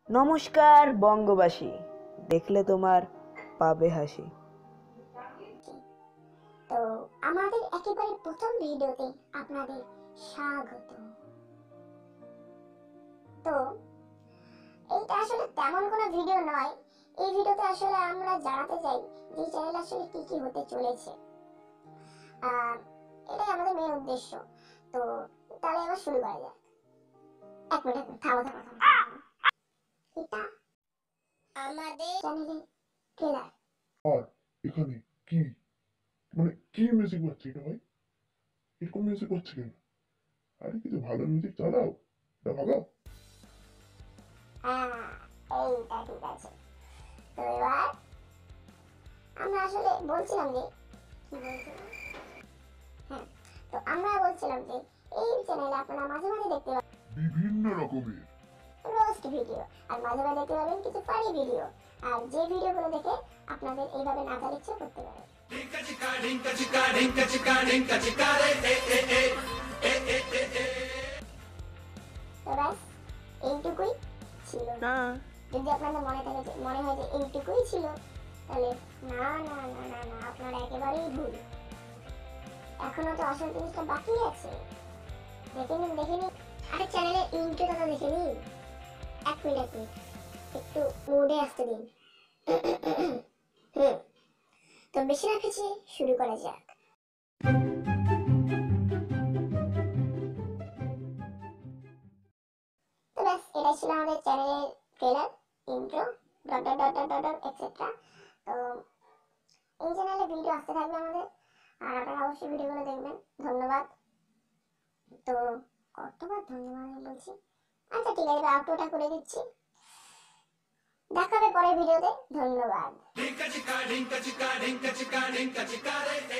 নমস্কার বঙ্গবাসী, দেখলে তোমার পাবে হাসি। তো আমাদের একেবারে প্রথম ভিডিওতে আপনাদের স্বাগত। তো এইটা আসলে তেমন কোনো ভিডিও নয়। এই ভিডিওতে আসলে আমরা জানাতে চাই যে চ্যানেল আসলে কি কি হতে চলেছে, এটাই আমাদের মেন উদ্দেশ্য। তো তাহলে এবার শুরু করা যাক। এক মিনিট থামো। এটা আমাদের চ্যানেলের ট্রেলার। আর এখানে কি কি মিউজিক বাজছে এটা ভাই? এরকম মিউজিক বাজছে কেন? আরে কিছু ভালো মিউজিক চালাও, এটা ভাগাও। এইটা ঠিক আছে। তো এবার আমরা আসলে বলছিলাম যে কি বলছিলাম, হ্যাঁ, তো আমরা বলছিলাম যে এই চ্যানেলে আপনারা মাঝে মাঝে দেখতে পাবেন বিভিন্ন রকমের রোস্ট ভিডিও, আর মাঝে মাঝে দেখতে পাবেন কিছু ফানি ভিডিও, আর যে ভিডিওগুলো দেখে আপনাদের এইভাবে নাচার ইচ্ছে করতে পারে। তো ব্যাস এইটুকুই ছিল। না, যদি আপনাদের মনে হয় যে এইটুকুই ছিল, তাহলে না না না না না, আপনারা একেবারেই ভুল। এখনো তো আসল জিনিসটা বাকি আছে। দেখে নিন। আরে চ্যানেলের ইন্ট্রোটা তো দেখে নিন। এক মিনিট একটু মুডে আসতে দিন। তো বেশি না কিছু শুরু করা যাক। তো ব্যাস এটাই ছিল আমাদের চ্যানেলের trailer, intro, dot dot dot dot dot etcetera. তো এই চ্যানেলে ভিডিও আসতে থাকবে আমাদের, আর আপনারা অবশ্যই ভিডিওগুলো দেখবেন। ধন্যবাদ। তো কতবার ধন্যবাদ আমি বলছি। আচ্ছা ঠিক আছে, আউটরোটা করে দিচ্ছি। দেখা হবে পরের ভিডিওতে। ধন্যবাদ।